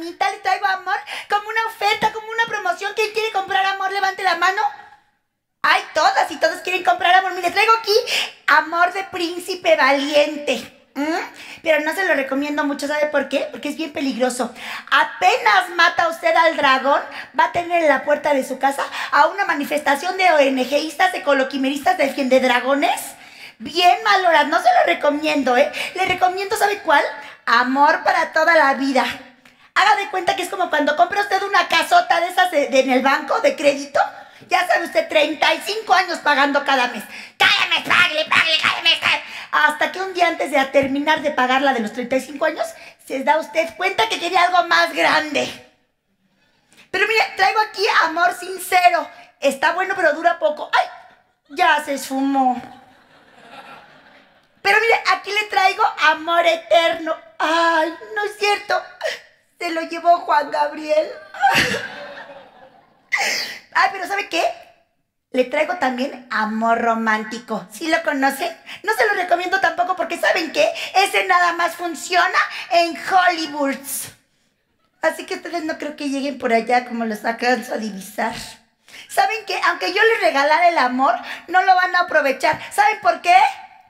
manita, le traigo amor como una oferta, como una promoción. ¿Quién quiere comprar amor? Levante la mano. Ay, todas y todos quieren comprar amor. Mire, traigo aquí amor de príncipe valiente. Pero no se lo recomiendo mucho, ¿sabe por qué? Porque es bien peligroso. Apenas mata usted al dragón, va a tener en la puerta de su casa a una manifestación de ONGistas, ecoloquimeristas, defiende dragones. Bien mal horas, no se lo recomiendo, ¿eh? Le recomiendo, ¿sabe cuál? Amor para toda la vida. Haga de cuenta que es como cuando compra usted una casota de esas en el banco de crédito. Ya sabe usted, 35 años pagando cada mes. Cada mes, págale, cada mes. Hasta que un día antes de terminar de pagar la de los 35 años, se da usted cuenta que quiere algo más grande. Pero mire, traigo aquí amor sincero. Está bueno, pero dura poco. ¡Ay! Ya se esfumó. Pero mire, aquí le traigo amor eterno. ¡Ay, no es cierto! Se lo llevó Juan Gabriel. Ay, pero ¿sabe qué? Le traigo también amor romántico. ¿Sí lo conocen? No se lo recomiendo tampoco porque ¿saben qué? Ese nada más funciona en Hollywood. Así que ustedes no creo que lleguen por allá como los alcanzo a divisar. ¿Saben qué? Aunque yo les regalara el amor, no lo van a aprovechar. ¿Saben por qué?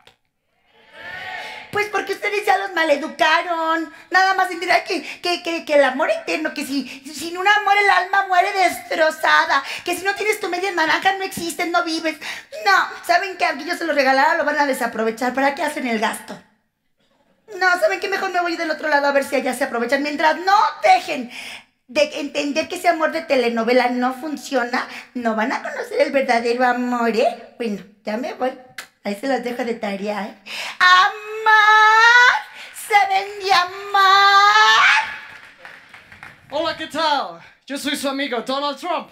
Pues porque ustedes ya los maleducaron. Nada más dirán que el amor eterno, que sin un amor el alma muere destrozada, que si no tienes tu media naranja no existes, no vives. No, ¿saben qué? Aunque yo se lo regalara, lo van a desaprovechar. ¿Para qué hacen el gasto? No, ¿saben qué? Mejor me voy del otro lado a ver si allá se aprovechan. Mientras no dejen de entender que ese amor de telenovela no funciona, no van a conocer el verdadero amor, ¿eh? Bueno, ya me voy. Ahí se las dejo de tarea, ¿eh? ¡Amar! ¡Se ven de amar! Hola, ¿qué tal? Yo soy su amigo Donald Trump.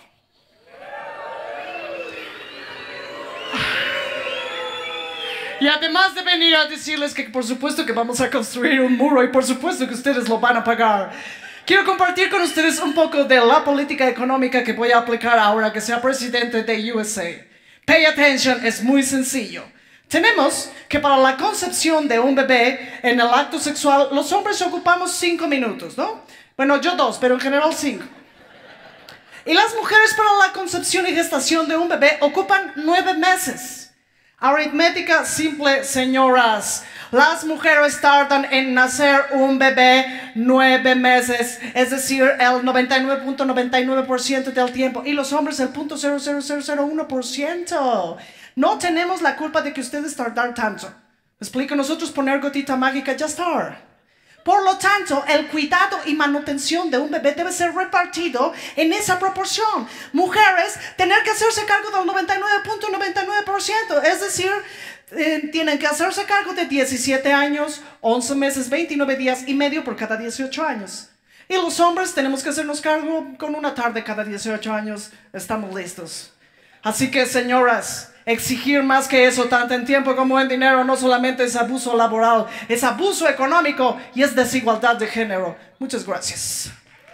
Y además de venir a decirles que por supuesto que vamos a construir un muro y por supuesto que ustedes lo van a pagar, quiero compartir con ustedes un poco de la política económica que voy a aplicar ahora que sea presidente de USA. Pay attention, es muy sencillo. Tenemos que para la concepción de un bebé en el acto sexual, los hombres ocupamos 5 minutos, ¿no? Bueno, yo 2, pero en general 5. Y las mujeres para la concepción y gestación de un bebé ocupan 9 meses. Aritmética simple, señoras. Las mujeres tardan en nacer un bebé 9 meses, es decir, el 99.99% del tiempo. Y los hombres el 0.00001%. No tenemos la culpa de que ustedes tardan tanto. ¿Me explico? Nosotros poner gotita mágica, ya está. Por lo tanto, el cuidado y manutención de un bebé debe ser repartido en esa proporción. Mujeres, tener que hacerse cargo del 99.99%. Es decir, tienen que hacerse cargo de 17 años, 11 meses, 29 días y medio por cada 18 años. Y los hombres tenemos que hacernos cargo con una tarde cada 18 años. Estamos listos. Así que, señoras, exigir más que eso, tanto en tiempo como en dinero, no solamente es abuso laboral, es abuso económico y es desigualdad de género. Muchas gracias.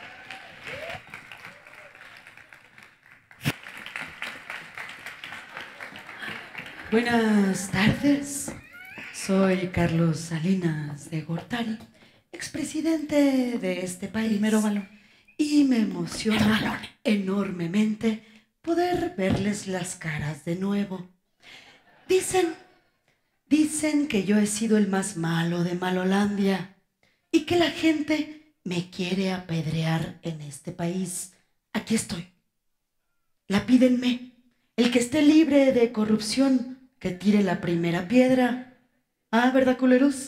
Buenas tardes. Soy Carlos Salinas de Gortari, expresidente de este país. Primero balón. Y me emociona enormemente poder verles las caras de nuevo. Dicen que yo he sido el más malo de Malolandia y que la gente me quiere apedrear en este país. Aquí estoy. Lapídenme. El que esté libre de corrupción, que tire la primera piedra. Ah, ¿verdad, culeros?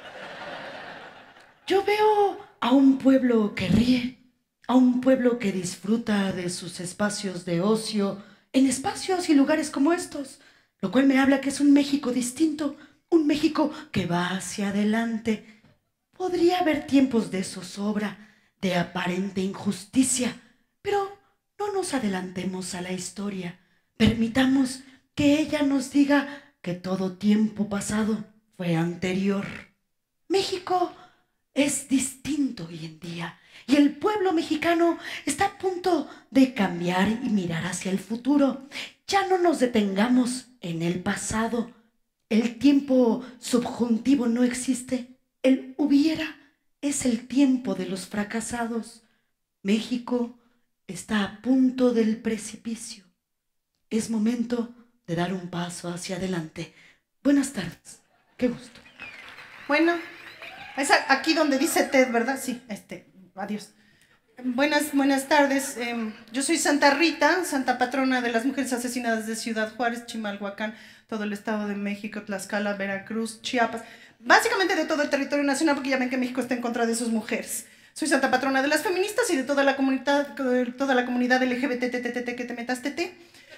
Yo veo a un pueblo que ríe, a un pueblo que disfruta de sus espacios de ocio en espacios y lugares como estos, lo cual me habla que es un México distinto, un México que va hacia adelante. Podría haber tiempos de zozobra, de aparente injusticia, pero no nos adelantemos a la historia. Permitamos que ella nos diga que todo tiempo pasado fue anterior. México es distinto hoy en día y el pueblo mexicano está a punto de cambiar y mirar hacia el futuro. Ya no nos detengamos en el pasado. El tiempo subjuntivo no existe. El hubiera es el tiempo de los fracasados. México está a punto del precipicio. Es momento de dar un paso hacia adelante. Buenas tardes. Qué gusto. Bueno, es aquí donde dice Ted, ¿verdad? Sí, adiós. Buenas tardes. Yo soy Santa Rita, santa patrona de las mujeres asesinadas de Ciudad Juárez, Chimalhuacán, todo el Estado de México, Tlaxcala, Veracruz, Chiapas. Básicamente de todo el territorio nacional, porque ya ven que México está en contra de sus mujeres. Soy santa patrona de las feministas y de toda la comunidad LGBT, que te metas, tete.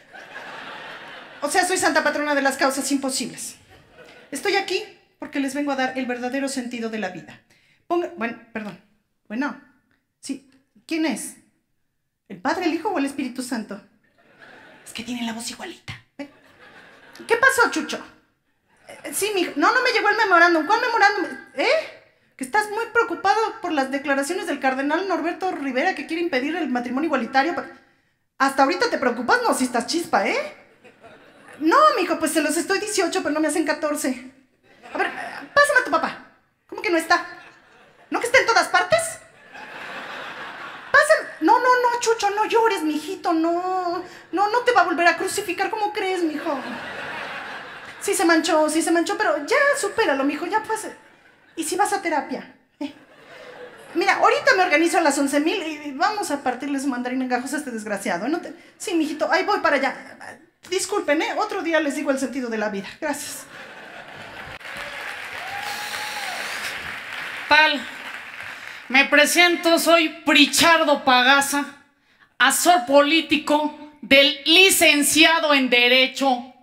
O sea, soy santa patrona de las causas imposibles. Estoy aquí porque les vengo a dar el verdadero sentido de la vida. Sí, ¿quién es? ¿El Padre, el Hijo o el Espíritu Santo? Es que tienen la voz igualita. ¿Qué pasó, Chucho? Sí, mijo. No me llegó el memorándum. ¿Cuál memorándum? Que estás muy preocupado por las declaraciones del cardenal Norberto Rivera que quiere impedir el matrimonio igualitario. Hasta ahorita te preocupas, no, si estás chispa, No, mijo, pues se los estoy 18, pero no me hacen 14. A ver, pásame a tu papá. ¿Cómo que no está? ¿No que está en todas partes? Pásame. No, Chucho, no llores, mijito, no te va a volver a crucificar, ¿cómo crees, mijo? Sí se manchó, pero ya supéralo, mijo, ya pues. ¿Y si vas a terapia? Mira, ahorita me organizo a las 11,000 y vamos a partirle su mandarín en gajos a este desgraciado. Sí, mijito, ahí voy para allá. Disculpen, otro día les digo el sentido de la vida. Gracias. Me presento, soy Prichardo Pagaza, asesor político del licenciado en Derecho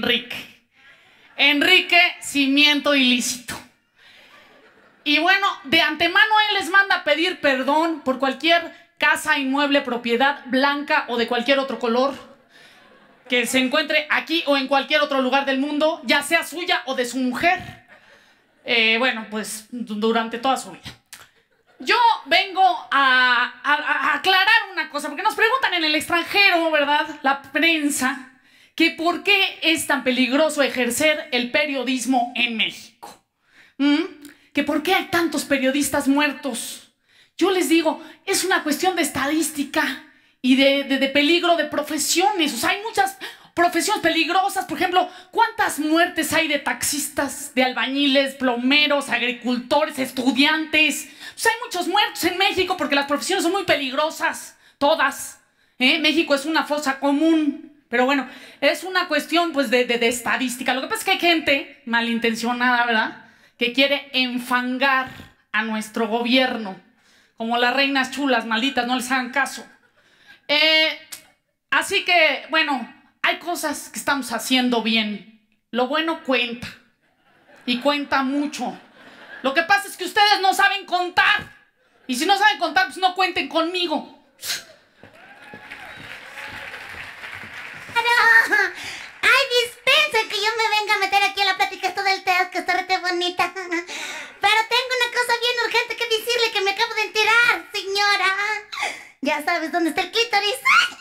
Enrique Cimiento Ilícito. Y bueno, de antemano él les manda a pedir perdón por cualquier casa, inmueble, propiedad blanca o de cualquier otro color que se encuentre aquí o en cualquier otro lugar del mundo, ya sea suya o de su mujer. Pues durante toda su vida. Yo vengo a aclarar una cosa, porque nos preguntan en el extranjero, ¿verdad? La prensa, que por qué es tan peligroso ejercer el periodismo en México. Que por qué hay tantos periodistas muertos. Yo les digo, es una cuestión de estadística y de peligro de profesiones. O sea, hay muchas profesiones peligrosas. Por ejemplo, ¿cuántas muertes hay de taxistas, de albañiles, plomeros, agricultores, estudiantes? O sea, hay muchos muertos en México porque las profesiones son muy peligrosas. Todas. México es una fosa común. Pero bueno, es una cuestión pues de estadística. Lo que pasa es que hay gente malintencionada, ¿verdad?, que quiere enfangar a nuestro gobierno. Como las reinas chulas, malditas, no les hagan caso. Así que, bueno, hay cosas que estamos haciendo bien. Lo bueno cuenta. Y cuenta mucho. Lo que pasa es que ustedes no saben contar. Y si no saben contar, pues no cuenten conmigo. Ay, dispensen que yo me venga a meter aquí a la plática esto del TED, que está rete bonita. Pero tengo una cosa bien urgente que decirle, que me acabo de enterar, señora. ¿Ya sabes dónde está el clítoris?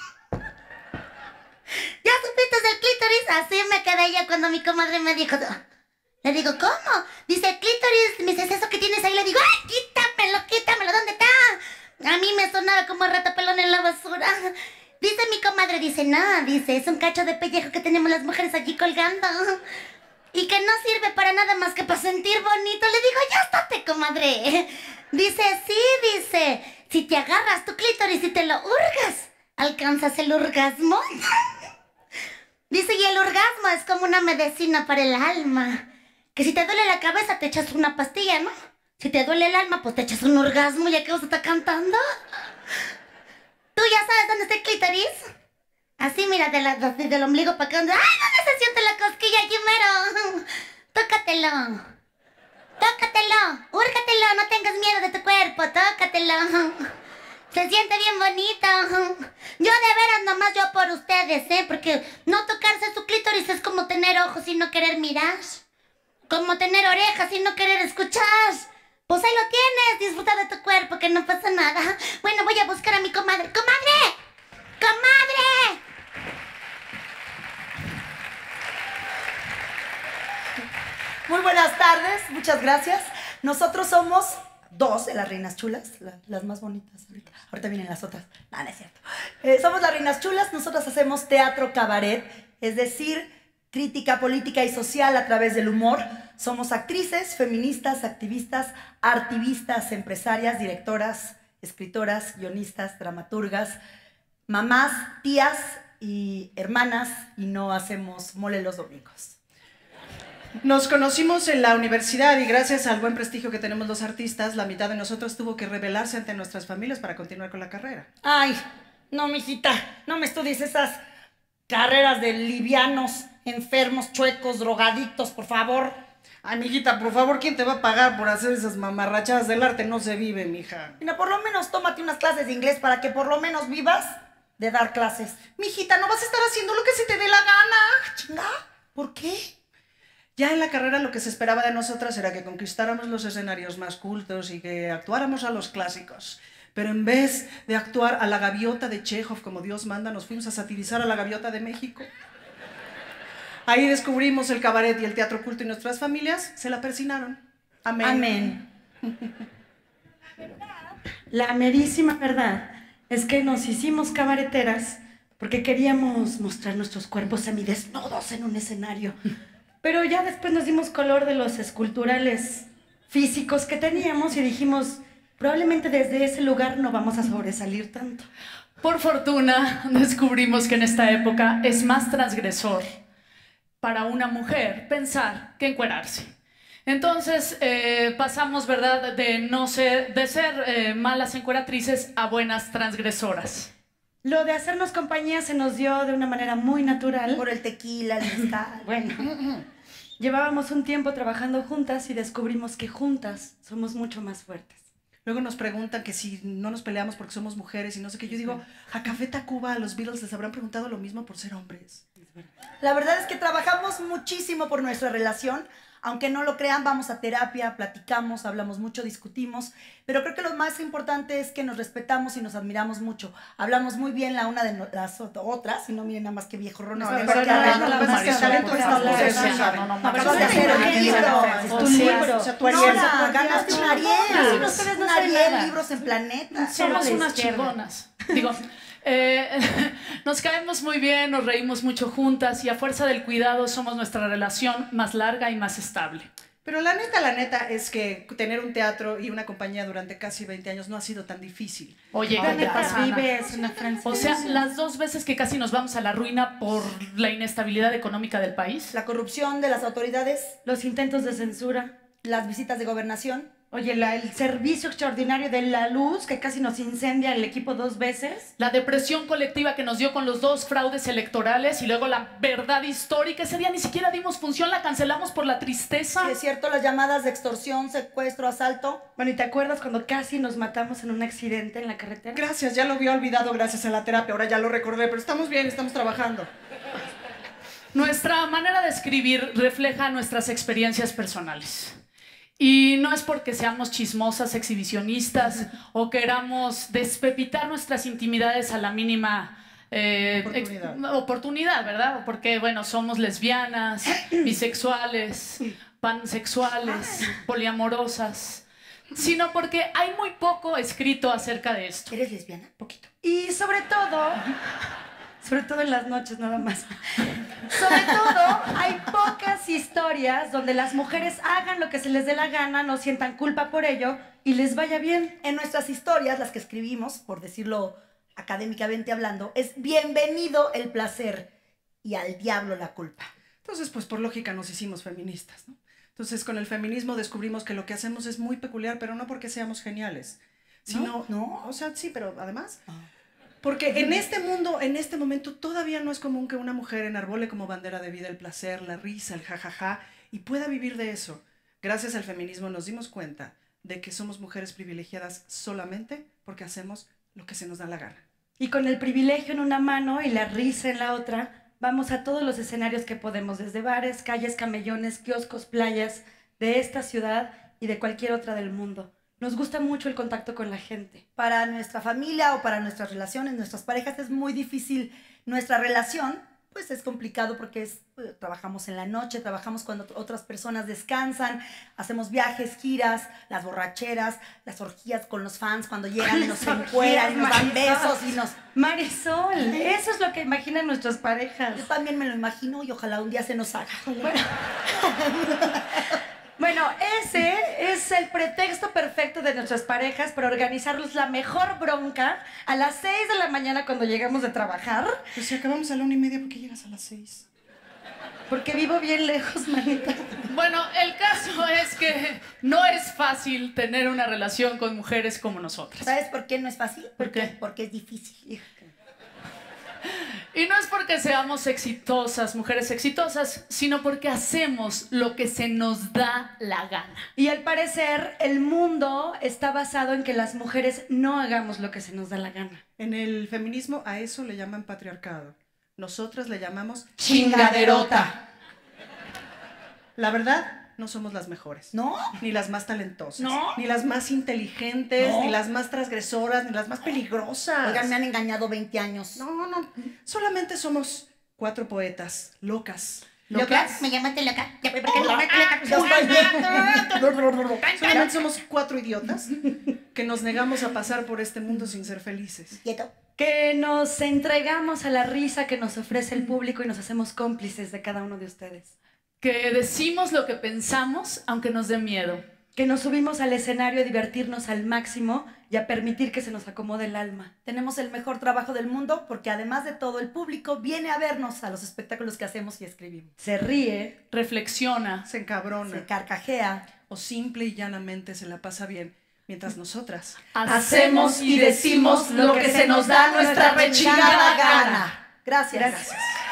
¿Ya supiste del clítoris? Así me quedé yo cuando mi comadre me dijo. Le digo, ¿cómo? Dice, clítoris. Me dice, ¿es eso que tienes ahí? Le digo, ¡ay, quítamelo! ¿Dónde está? A mí me sonaba como ratapelón en la basura. Dice mi comadre, dice, es un cacho de pellejo que tenemos las mujeres allí colgando. Y que no sirve para nada más que para sentir bonito. Le digo, ya estate, comadre. Dice, si te agarras tu clítoris y te lo hurgas, alcanzas el orgasmo. Dice, y el orgasmo es como una medicina para el alma. Que si te duele la cabeza te echas una pastilla, ¿no? Si te duele el alma, pues te echas un orgasmo, ya que vos estás cantando. ¿Tú ya sabes dónde está el clítoris? Así, mira, del ombligo para acá. ¡Ay, dónde se siente la cosquilla, aquí mero! Tócatelo, húrgatelo, no tengas miedo de tu cuerpo, tócatelo. Se siente bien bonito. Yo de veras nomás yo por ustedes, porque no tocarse su clítoris es como tener ojos y no querer mirar. Como tener orejas y no querer escuchar. Pues ahí lo tienes, disfruta de tu cuerpo, que no pasa nada. Bueno, voy a buscar a mi comadre. ¡Comadre! Muy buenas tardes, muchas gracias. Nosotros somos dos de las reinas chulas, las más bonitas ahorita. Ahorita vienen las otras. No es cierto. Somos las reinas chulas, nosotras hacemos teatro cabaret, es decir, crítica política y social a través del humor. Somos actrices, feministas, activistas, artivistas, empresarias, directoras, escritoras, guionistas, dramaturgas, mamás, tías y hermanas, y no hacemos mole los domingos. Nos conocimos en la universidad y gracias al buen prestigio que tenemos los artistas, la mitad de nosotros tuvo que rebelarse ante nuestras familias para continuar con la carrera. Ay, no, mijita, no me estudies esas carreras de livianos, enfermos, chuecos, drogadictos, por favor. Ay, mijita, por favor, ¿quién te va a pagar por hacer esas mamarrachadas del arte? No se vive, mija. Mira, por lo menos tómate unas clases de inglés para que por lo menos vivas de dar clases. Mijita, no vas a estar haciendo lo que se te dé la gana. Chinga, ¿por qué? Ya en la carrera lo que se esperaba de nosotras era que conquistáramos los escenarios más cultos y que actuáramos a los clásicos. Pero en vez de actuar a la gaviota de Chekhov como Dios manda, nos fuimos a satirizar a la gaviota de México. Ahí descubrimos el cabaret y el teatro culto y nuestras familias se la persinaron. Amén. Amén. La merísima verdad es que nos hicimos cabareteras porque queríamos mostrar nuestros cuerpos semidesnudos en un escenario. Pero ya después nos dimos color de los esculturales físicos que teníamos y dijimos, probablemente desde ese lugar no vamos a sobresalir tanto. Por fortuna, descubrimos que en esta época es más transgresor para una mujer pensar que encuerarse. Entonces pasamos, ¿verdad?, de ser malas encueratrices a buenas transgresoras. Lo de hacernos compañía se nos dio de una manera muy natural. Por el tequila, el mezcal. Bueno, llevábamos un tiempo trabajando juntas y descubrimos que juntas somos mucho más fuertes. Luego nos preguntan que si no nos peleamos porque somos mujeres y no sé qué. Yo digo, a Café Tacuba, a los Beatles les habrán preguntado lo mismo por ser hombres. La verdad es que trabajamos muchísimo por nuestra relación. Aunque no lo crean, vamos a terapia, platicamos, hablamos mucho, discutimos, pero creo que lo más importante es que nos respetamos y nos admiramos mucho. Hablamos muy bien la una de las otras, y no miren nada más que viejo Ron. Acabas de hacer un libro. Es tu libro. Nora, ganaste un Ariel. Ustedes no Un saben Ariel, nada. libros en Planeta. Somos la unas izquierda. chingonas. Digo, nos caemos muy bien, nos reímos mucho juntas y a fuerza del cuidado somos nuestra relación más larga y más estable. Pero la neta es que tener un teatro y una compañía durante casi 20 años no ha sido tan difícil. Oye, La ¿qué te neta pasa, Ana? vives una francesa. O sea, las 2 veces que casi nos vamos a la ruina por la inestabilidad económica del país. La corrupción de las autoridades, Los intentos de censura. las visitas de gobernación. Oye, el servicio extraordinario de la luz que casi nos incendia el equipo 2 veces. La depresión colectiva que nos dio con los 2 fraudes electorales y luego la verdad histórica. Ese día ni siquiera dimos función, la cancelamos por la tristeza. Sí, es cierto, las llamadas de extorsión, secuestro, asalto. Bueno, ¿y te acuerdas cuando casi nos matamos en un accidente en la carretera? Gracias, ya lo había olvidado gracias a la terapia, ahora ya lo recordé, pero estamos bien, estamos trabajando. Nuestra manera de escribir refleja nuestras experiencias personales. Y no es porque seamos chismosas, exhibicionistas o queramos despepitar nuestras intimidades a la mínima oportunidad, ¿verdad? O porque, bueno, somos lesbianas, bisexuales, pansexuales, poliamorosas, sino porque hay muy poco escrito acerca de esto. ¿Eres lesbiana? Poquito. Y sobre todo en las noches nada más. Sobre todo, hay pocas historias donde las mujeres hagan lo que se les dé la gana, no sientan culpa por ello y les vaya bien. En nuestras historias, las que escribimos, por decirlo académicamente hablando, es bienvenido el placer y al diablo la culpa. Entonces, pues por lógica nos hicimos feministas, ¿no? Entonces, con el feminismo descubrimos que lo que hacemos es muy peculiar, pero no porque seamos geniales, sino, ¿No? o sea, sí, pero además, porque en este mundo, en este momento, todavía no es común que una mujer enarbole como bandera de vida el placer, la risa, el jajaja, y pueda vivir de eso. Gracias al feminismo nos dimos cuenta de que somos mujeres privilegiadas solamente porque hacemos lo que se nos da la gana. Y con el privilegio en una mano y la risa en la otra, vamos a todos los escenarios que podemos, desde bares, calles, camellones, kioscos, playas, de esta ciudad y de cualquier otra del mundo. Nos gusta mucho el contacto con la gente. Para nuestra familia o para nuestras relaciones, nuestras parejas, es muy difícil nuestra relación pues es complicado porque trabajamos en la noche, trabajamos cuando otras personas descansan, hacemos viajes, giras, las borracheras, las orgías con los fans cuando llegan y nos encueran y nos dan besos y nos... Marisol, eso es lo que imaginan nuestras parejas. Yo también me lo imagino y ojalá un día se nos haga. Bueno, ese es el pretexto perfecto de nuestras parejas para organizarles la mejor bronca a las 6 de la mañana cuando llegamos de trabajar. Pues si acabamos a la 1:30, ¿por qué llegas a las 6? Porque vivo bien lejos, manita. Bueno, el caso es que no es fácil tener una relación con mujeres como nosotras. ¿Sabes por qué no es fácil? ¿Por qué? Porque es difícil. Y no es porque seamos exitosas, mujeres exitosas, sino porque hacemos lo que se nos da la gana. Y al parecer, el mundo está basado en que las mujeres no hagamos lo que se nos da la gana. En el feminismo a eso le llaman patriarcado. Nosotras le llamamos Chingaderota. La verdad, no somos las mejores. ¿No? Ni las más talentosas. ¿No? Ni las más inteligentes, ¿No? ni las más transgresoras, ni las más peligrosas. Oigan, me han engañado 20 años. No. Solamente somos 4 poetas locas. ¿Locas? ¿Me llamaste loca? Ya, ¿por qué me llamaste loca? Yo estoy bien. Solamente somos 4 idiotas que nos negamos a pasar por este mundo sin ser felices. Quieto. Que nos entregamos a la risa que nos ofrece el público y nos hacemos cómplices de cada uno de ustedes. Que decimos lo que pensamos aunque nos dé miedo. Que nos subimos al escenario a divertirnos al máximo y a permitir que se nos acomode el alma. Tenemos el mejor trabajo del mundo porque además de todo el público viene a vernos a los espectáculos que hacemos y escribimos. Se ríe, Reflexiona. Se encabrona. Se carcajea. O simple y llanamente se la pasa bien. Mientras nosotras hacemos y decimos lo que se nos da nuestra rechingada gana. Gracias. Gracias.